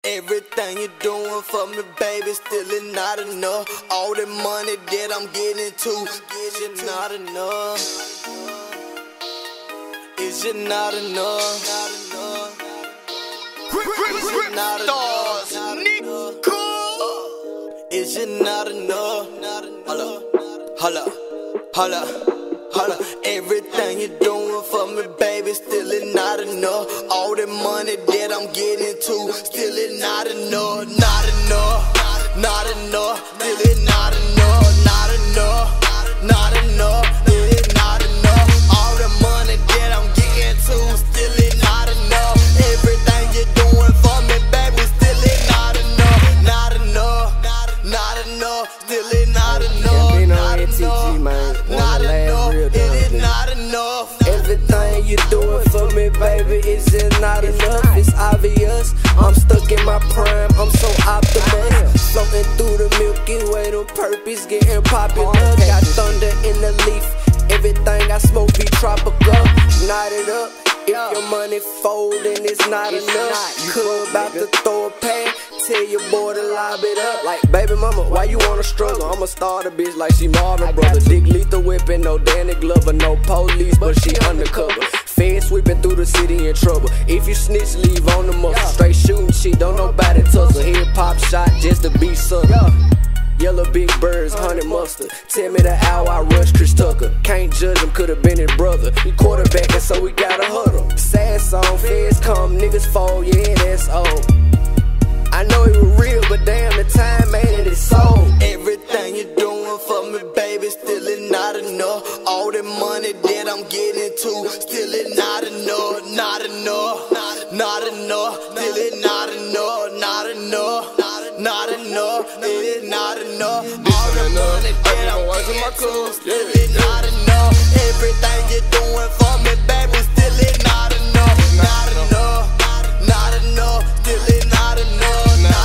Everything you're doing for me, baby, still is not enough. All the money that I'm getting to, is it not enough? Is it not enough? Not enough. Is it not enough? Holla, holla, holla. Everything you're doing for me, baby, still is not enough. All the money that I'm getting to, still is not enough. Not enough, not enough. Still is not enough. Not enough, not enough. Still is not enough. All the money that I'm getting to, still is not enough. Everything you're doing for me, baby, still is not enough. Not enough, not enough. Still is not enough. Gambino NTG, man. Not enough. It is not enough. Everything you doing for me, baby, is just not enough. It's obvious. I'm stuck in my prime. I'm so optimistic. Floating through the Milky Way, them purpose getting popular. Got thunder in the leaf. Everything I smoke be tropical. Knot it up. If your money folding, it's not enough. Could about to throw a pan. Tell your boy to lob it up. Like, baby mama, why you wanna struggle? I'ma start a bitch like she Marvin brother. Dick lethal whipping, no Danny Glover, no police, but she undercover. Feds sweeping through the city in trouble. If you snitch, leave on the muscle. Straight shooting shit, don't nobody tussle. Hip hop shot just to be subtle. Yellow big birds, honey mustard. Tell me the hour I rush Chris Tucker. Can't judge him, could've been his brother. He quarterbacking, so we gotta huddle. Sad song, feds come, niggas fall, yeah, that's old. I know it was real, but damn, the time made it sold. Everything you're doing for me, baby, still is not enough. All the money that I'm getting to, still is not enough. Not enough, not enough. Still is not enough. Not enough, not enough. It is not enough. All the money that I'm getting to, still is not enough. Everything you're doing for me, baby, still is not enough. Not enough, not enough. Still is not enough.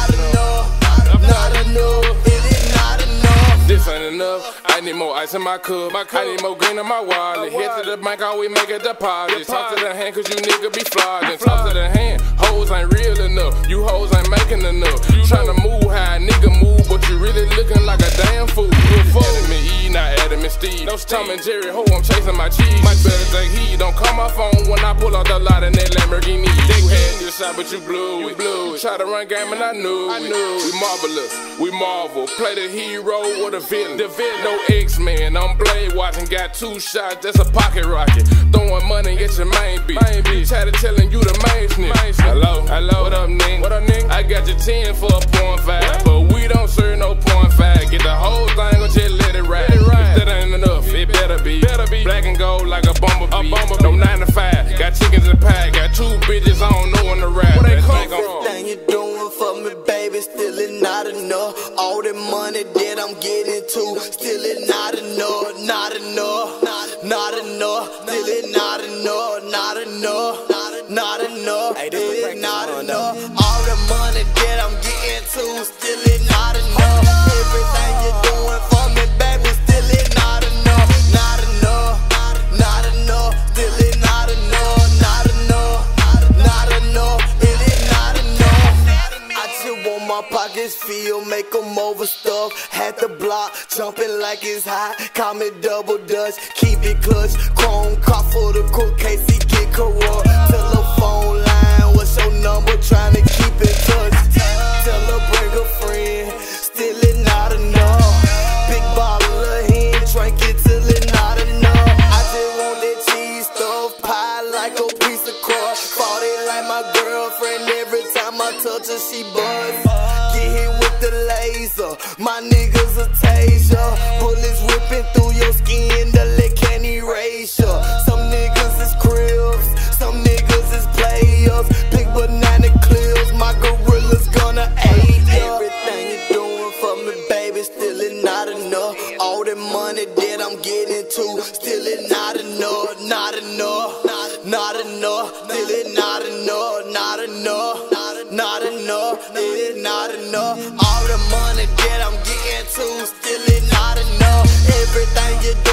This ain't enough, I need more ice in my cup. I need more green in my wallet. Head to the bank, always make a deposit. Talk to the hand, cause you nigga be flogging. Talk to the hand, hoes ain't real enough. You hoes ain't making enough. Tryna move how a nigga move, but you really looking like a damn fool. You a Adam and Eve, not Adam and Steve. No Tom and Jerry, ho, I'm chasing my cheese. Mike better take heed, don't call my phone when I pull out the lot in that Lamborghini. You had your shot, but you blew it. Try to run game and I knew it. We marvelous, we marvel. Play the hero or the villain. No X-Man, I'm Blade watching. Got 2 shots, that's a pocket rocket. Throwing money at your main bitch. Try to telling you the main snitch. Hello, what up, nigga? I got your 10 for a .5, but we don't serve no .5. Get the whole thing or just let it ride. If that ain't enough, it better be. Black and gold like a bumblebee. No 9 to 5, got chickens and pie. Got 2 bitches, I don't know when to ride. Where they come from? Everything you're doing for me, baby, still is not enough. All the money that I'm getting to, still is not enough. Not enough, not enough. Still is not enough. Not enough, not enough. Still is not enough. All the money that I'm getting to, still is not enough. Everything you're doing for me, baby, still is not enough. Not enough, not enough. Still is not enough. Not enough, not enough. It is not enough. I just want my pockets filled, make them overstuffed. Had the block, jumping like it's hot. Call me double dutch, keep it clutch. Chrome car for the court case, he get corrupt. Telephone line, what's your number? Trying to keep in touch. Tell her bring a friend, still it not enough. Big bottle of hen, drink it till it not enough. I just want that cheese stuffed pie like a piece of crust. Fought it like my girlfriend, every time I touch her she buzz. Get hit with the laser, my niggas a taser. Bullets ripping through your skin, the lick can't erase ya. Some niggas is cribs, some niggas is players. Big banana clips, my gorilla's gonna aid ya. Everything you're doing for me, baby, still is not enough. All the money that I'm getting to, still is not enough. Not enough, not enough. Still is not enough. Not enough, not enough. Still is not enough. All the money that I'm getting to, still is not enough. Everything you do